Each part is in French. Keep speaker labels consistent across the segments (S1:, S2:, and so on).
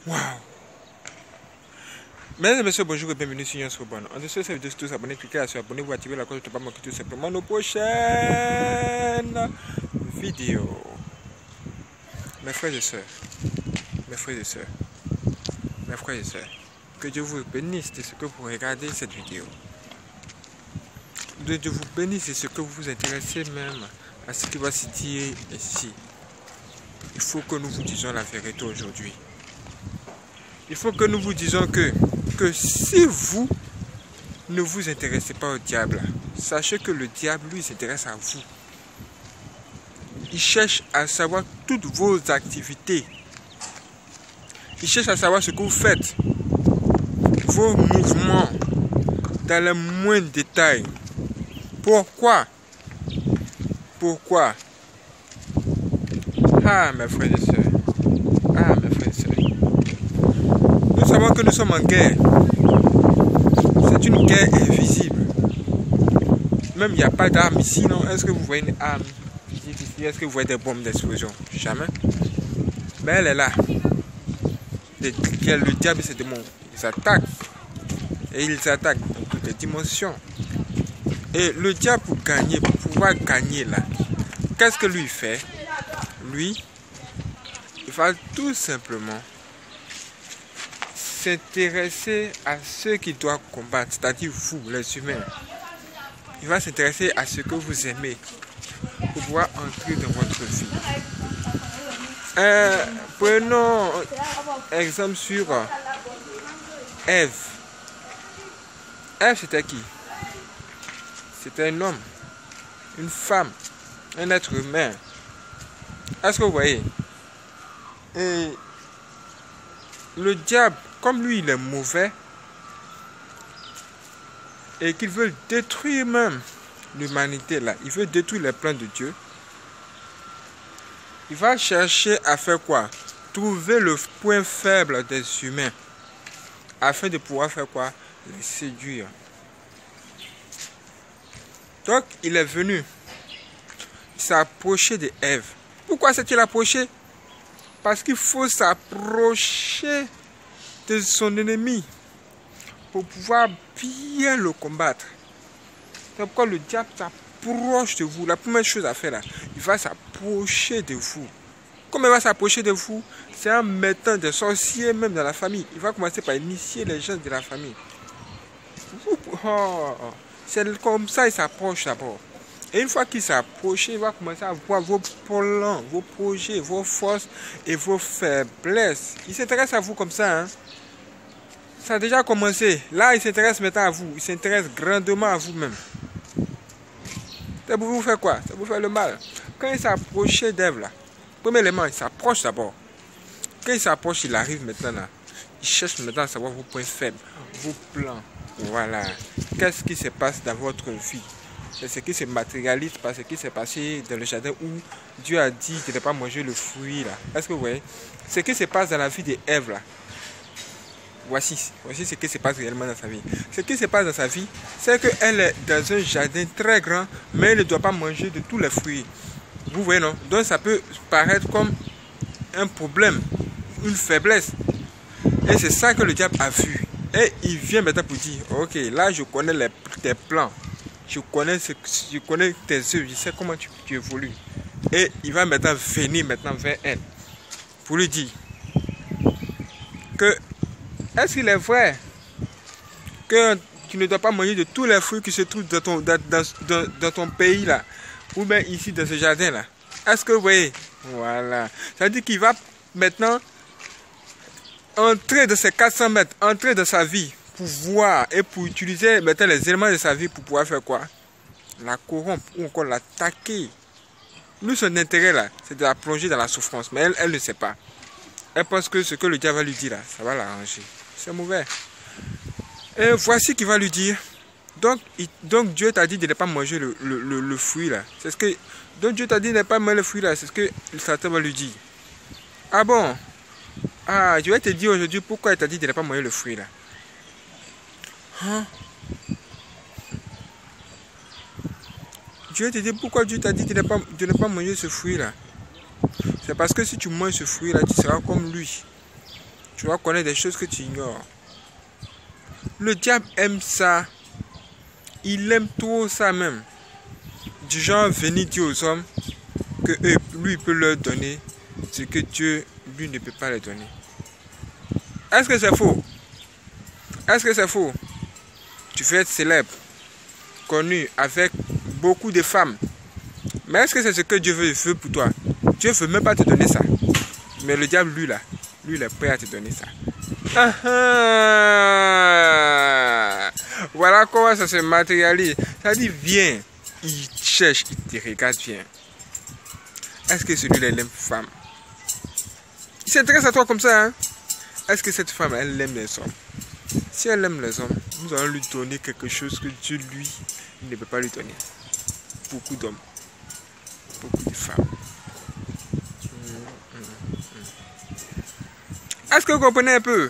S1: Waouh! Mesdames et messieurs, bonjour et bienvenue sur Yons Robon. En dessous de cette vidéo, si vous vous abonnez, cliquez sur abonner, vous activez la cloche de pas manquer tout simplement nos prochaines vidéos. Mes frères et sœurs, mes frères et sœurs, mes frères et sœurs, que Dieu vous bénisse de ce que vous regardez cette vidéo. Que Dieu vous bénisse de ce que vous vous intéressez même à ce qui va se dire ici. Il faut que nous vous disions la vérité aujourd'hui. Il faut que nous vous disions que si vous ne vous intéressez pas au diable, sachez que le diable, lui, s'intéresse à vous. Il cherche à savoir toutes vos activités. Il cherche à savoir ce que vous faites. Vos mouvements dans les moindres détails. Pourquoi? Pourquoi? Ah, mes frères et sœurs. Ah, mes frères et sœurs. Nous savons que nous sommes en guerre. C'est une guerre invisible. Même il n'y a pas d'armes ici, non? Est-ce que vous voyez une arme ici? Est-ce que vous voyez des bombes d'explosion? Jamais. Mais elle est là. Le diable et ses démons, ils attaquent. Et ils attaquent dans toutes les dimensions. Et le diable, pour gagner, pour pouvoir gagner là, qu'est-ce que lui fait? Lui, il va tout simplement s'intéresser à ceux qu'il doit combattre, c'est-à-dire vous, les humains. Il va s'intéresser à ce que vous aimez pour pouvoir entrer dans votre vie. Prenons exemple sur Ève. Ève, c'était qui? C'était un homme, une femme, un être humain. Est-ce que vous voyez? Et le diable, comme lui il est mauvais et qu'il veut détruire même l'humanité là, il veut détruire les plans de Dieu, il va chercher à faire quoi? Trouver le point faible des humains afin de pouvoir faire quoi? Les séduire. Donc il est venu s'approcher de Ève. Pourquoi s'est-il approché? Parce qu'il faut s'approcher de son ennemi pour pouvoir bien le combattre. C'est pourquoi le diable s'approche de vous. La première chose à faire là, il va s'approcher de vous. Comment il va s'approcher de vous? C'est en mettant des sorciers même dans la famille. Il va commencer par initier les gens de la famille. C'est comme ça qu'il s'approche d'abord. Et une fois qu'il s'approche, il va commencer à voir vos plans, vos projets, vos forces et vos faiblesses. Il s'intéresse à vous comme ça. Hein? Ça a déjà commencé. Là, il s'intéresse maintenant à vous. Il s'intéresse grandement à vous-même. C'est pour vous faire quoi? C'est pour vous faire le mal. Quand il s'approchait d'Ève, là, premièrement, il s'approche d'abord. Quand il s'approche, il arrive maintenant là. Il cherche maintenant à savoir vos points faibles, vos plans. Voilà. Qu'est-ce qui se passe dans votre vie? C'est ce qui se matérialise par ce qui s'est passé dans le jardin où Dieu a dit de ne pas manger le fruit là. Est-ce que vous voyez? Ce qui se passe dans la vie d'Ève là. Voici ce qui se passe réellement dans sa vie. Ce qui se passe dans sa vie, c'est qu'elle est dans un jardin très grand, mais elle ne doit pas manger de tous les fruits. Vous voyez non? Donc ça peut paraître comme un problème, une faiblesse. Et c'est ça que le diable a vu. Et il vient maintenant pour dire, ok, là je connais tes plans. Je connais tes œuvres, je sais comment tu évolues. Et il va maintenant venir vers elle pour lui dire que est-ce qu'il est vrai que tu ne dois pas manger de tous les fruits qui se trouvent dans ton pays là, ou bien ici dans ce jardin là? Est-ce que vous voyez? Voilà. Ça veut dire qu'il va maintenant entrer de ces 400 mètres, entrer dans sa vie pour voir et pour utiliser maintenant les éléments de sa vie pour pouvoir faire quoi? La corrompre ou encore l'attaquer. Lui, son intérêt là, c'est de la plonger dans la souffrance. Mais elle ne sait pas. Elle pense que ce que le diable va lui dire là, ça va l'arranger. C'est mauvais. Et voici qu'il va lui dire. Donc Dieu t'a dit de ne pas manger le fruit là. C'est ce que. Donc Dieu t'a dit de ne pas manger le fruit là. C'est ce que Satan va lui dire. Ah bon? Ah, je vais te dire aujourd'hui pourquoi il t'a dit de ne pas manger le fruit là. Hein? Dieu te dit pourquoi Dieu t'a dit de ne pas manger ce fruit là. C'est parce que si tu manges ce fruit là, tu seras comme lui. Tu vas connaître des choses que tu ignores. Le diable aime ça. Il aime trop ça même. Du genre venir dire aux hommes que lui peut leur donner ce que Dieu, lui, ne peut pas leur donner. Est-ce que c'est faux? Est-ce que c'est faux? Tu veux être célèbre, connu, avec beaucoup de femmes. Mais est-ce que c'est ce que Dieu veut pour toi? Dieu ne veut même pas te donner ça. Mais le diable, lui, il est prêt à te donner ça. Voilà comment ça se matérialise. Ça dit, viens. Il cherche, il te regarde, viens. Est-ce que celui-là, il aime femme? Il s'intéresse à toi comme ça, hein? Est-ce que cette femme, elle aime les hommes? Si elle aime les hommes, nous allons lui donner quelque chose que Dieu, lui, ne peut pas lui donner. Beaucoup d'hommes. Beaucoup de femmes. Est-ce que vous comprenez un peu?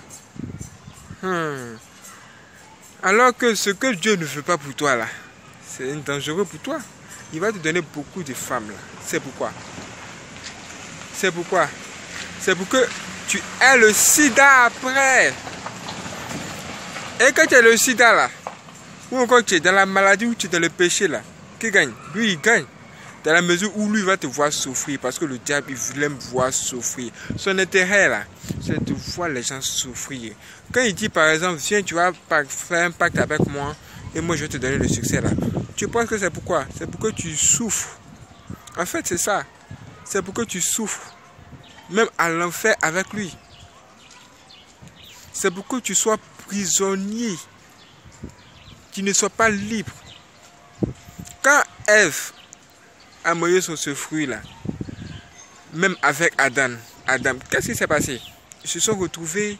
S1: Alors que ce que Dieu ne veut pas pour toi, là, c'est dangereux pour toi. Il va te donner beaucoup de femmes, là. C'est pourquoi? C'est pourquoi? C'est pour que tu aies le sida après. Et quand tu as le sida, là, ou encore tu es dans la maladie ou tu es dans le péché, là, qui gagne? Lui, il gagne. Dans la mesure où lui va te voir souffrir, parce que le diable, il aime voir souffrir. Son intérêt, là, c'est de voir les gens souffrir. Quand il dit, par exemple, viens, tu vas faire un pacte avec moi, et moi, je vais te donner le succès, là. Tu penses que c'est pourquoi? C'est pour que tu souffres. En fait, c'est ça. C'est pour que tu souffres. Même à l'enfer avec lui. C'est pour que tu sois prisonnier. Tu ne sois pas libre. Quand Ève a mangé sur ce fruit-là, même avec Adam, qu'est-ce qui s'est passé? Ils se sont retrouvés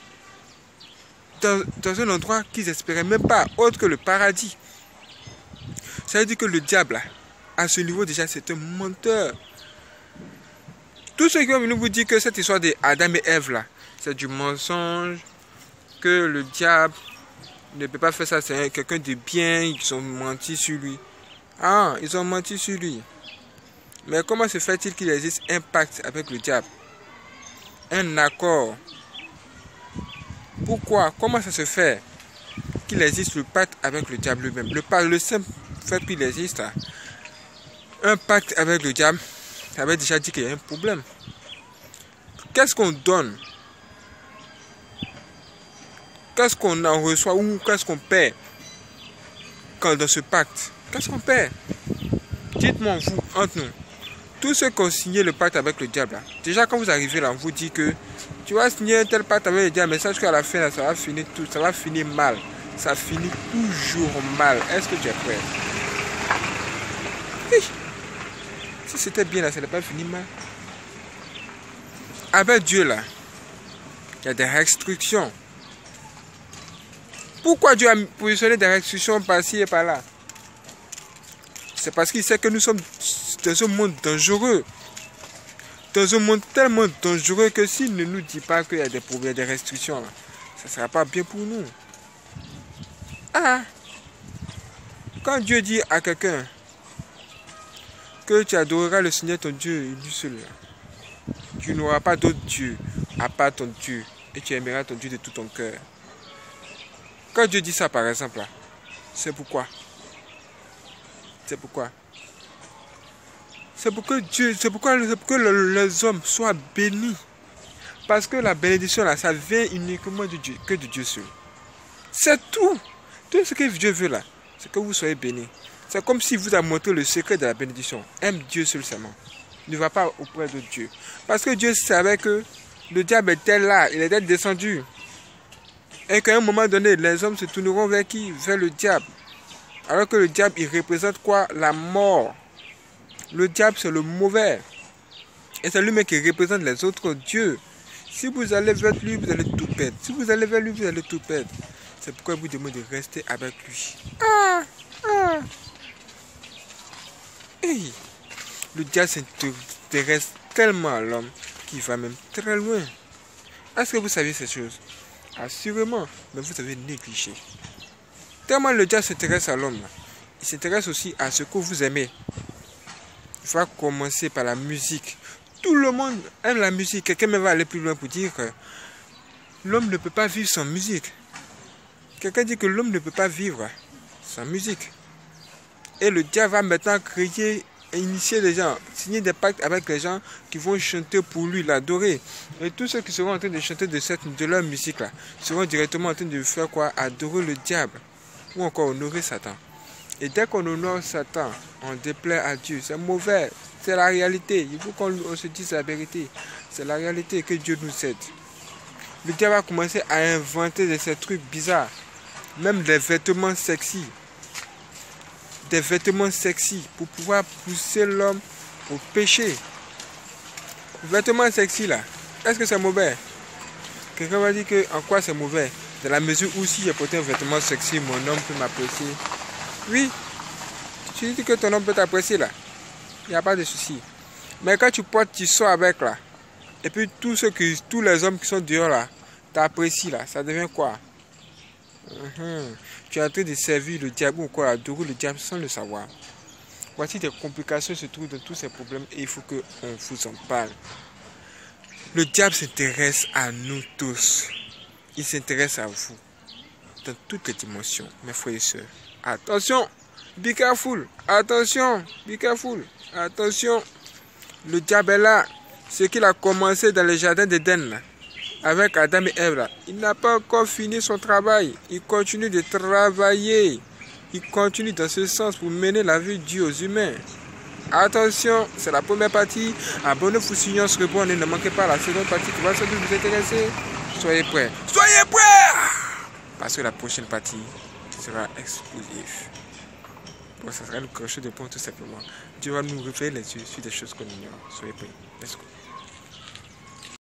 S1: dans un endroit qu'ils n'espéraient même pas, autre que le paradis. Ça veut dire que le diable, à ce niveau déjà, c'est un menteur. Tous ceux qui vont venir vous dire que cette histoire d'Adam et Ève, là, c'est du mensonge, que le diable ne peut pas faire ça, c'est quelqu'un de bien, ils ont menti sur lui. Ah, ils ont menti sur lui. Mais comment se fait-il qu'il existe un pacte avec le diable? Un accord. Pourquoi? Comment ça se fait qu'il existe le pacte avec le diable lui-même? Le simple fait qu'il existe un pacte avec le diable, ça veut déjà dire qu'il y a un problème. Qu'est-ce qu'on donne? Qu'est-ce qu'on en reçoit ou qu'est-ce qu'on perd quand dans ce pacte? Qu'est-ce qu'on perd? Dites-moi, vous, entre nous. Tous ceux qui ont signé le pacte avec le diable, là, déjà quand vous arrivez là, on vous dit que tu vas signer un tel pacte avec le diable, mais sache qu'à la fin, là, ça va finir mal. Ça finit toujours mal. Est-ce que tu es prêt? Oui. Si c'était bien là, ça n'allait pas finir mal. Avec Dieu là, il y a des restrictions. Pourquoi Dieu a positionné des restrictions par-ci et par-là? C'est parce qu'il sait que nous sommes dans un monde dangereux. Dans un monde tellement dangereux que s'il ne nous dit pas qu'il y a des problèmes, des restrictions, là, ça ne sera pas bien pour nous. Ah! Quand Dieu dit à quelqu'un que tu adoreras le Seigneur ton Dieu et lui seul, tu n'auras pas d'autre Dieu à part ton Dieu et tu aimeras ton Dieu de tout ton cœur. Quand Dieu dit ça par exemple, là, c'est pourquoi? C'est pourquoi? C'est pour que les hommes soient bénis. Parce que la bénédiction là, ça vient uniquement de Dieu, que de Dieu seul. C'est tout. Tout ce que Dieu veut là, c'est que vous soyez bénis. C'est comme si vous a montré le secret de la bénédiction. Aime Dieu seul seulement. Ne va pas auprès de Dieu. Parce que Dieu savait que le diable était là, il était descendu. Et qu'à un moment donné, les hommes se tourneront vers qui? Vers le diable. Alors que le diable, il représente quoi? La mort. Le diable, c'est le mauvais. Et c'est lui-même qui représente les autres dieux. Si vous allez vers lui, vous allez tout perdre. Si vous allez vers lui, vous allez tout perdre. C'est pourquoi il vous demande de rester avec lui. Hey. Le diable s'intéresse tellement à l'homme qu'il va même très loin. Est-ce que vous savez ces choses? Assurément, mais vous avez négligé. Tellement le diable s'intéresse à l'homme, il s'intéresse aussi à ce que vous aimez. Il va commencer par la musique. Tout le monde aime la musique. Quelqu'un va aller plus loin pour dire que l'homme ne peut pas vivre sans musique. Quelqu'un dit que l'homme ne peut pas vivre sans musique. Et le diable va maintenant créer et initier les gens, signer des pactes avec les gens qui vont chanter pour lui, l'adorer. Et tous ceux qui seront en train de chanter de leur musique là, seront directement en train de faire quoi? Adorer le diable. Ou encore honorer Satan. Et dès qu'on honore Satan, on déplaît à Dieu. C'est mauvais. C'est la réalité. Il faut qu'on se dise la vérité. C'est la réalité, que Dieu nous aide. Le diable va commencer à inventer de ces trucs bizarres. Même des vêtements sexy. Des vêtements sexy pour pouvoir pousser l'homme au péché. Vêtements sexy là, est-ce que c'est mauvais? Quelqu'un va dire que en quoi c'est mauvais? Dans la mesure où si j'ai porté un vêtement sexy, mon homme peut m'apprécier. Oui, tu dis que ton homme peut t'apprécier là. Il n'y a pas de souci. Mais quand tu portes, tu sors avec là. Et puis tous les hommes qui sont dehors là, t'apprécient là. Ça devient quoi? Tu es en train de servir le diable ou quoi, adorer le diable sans le savoir. Voici des complications se trouvent dans tous ces problèmes et il faut qu'on vous en parle. Le diable s'intéresse à nous tous. Il s'intéresse à vous. Dans toutes les dimensions, mes frères et sœurs. Attention, be careful. Attention, be careful. Attention. Le diable est là. Ce qu'il a commencé dans le jardin d'Éden, avec Adam et Ève, là, il n'a pas encore fini son travail. Il continue de travailler. Il continue dans ce sens pour mener la vie de Dieu aux humains. Attention, c'est la première partie. Abonnez-vous sur Nyons Reborn et ne manquez pas la seconde partie qui va sans doute vous intéresser. Soyez prêts. Soyez prêts! Parce que la prochaine partie sera explosive. Bon, ça sera quelque chose de bon tout simplement. Dieu va nous révéler les yeux sur des choses qu'on ignore. Soyez prêts. Let's go.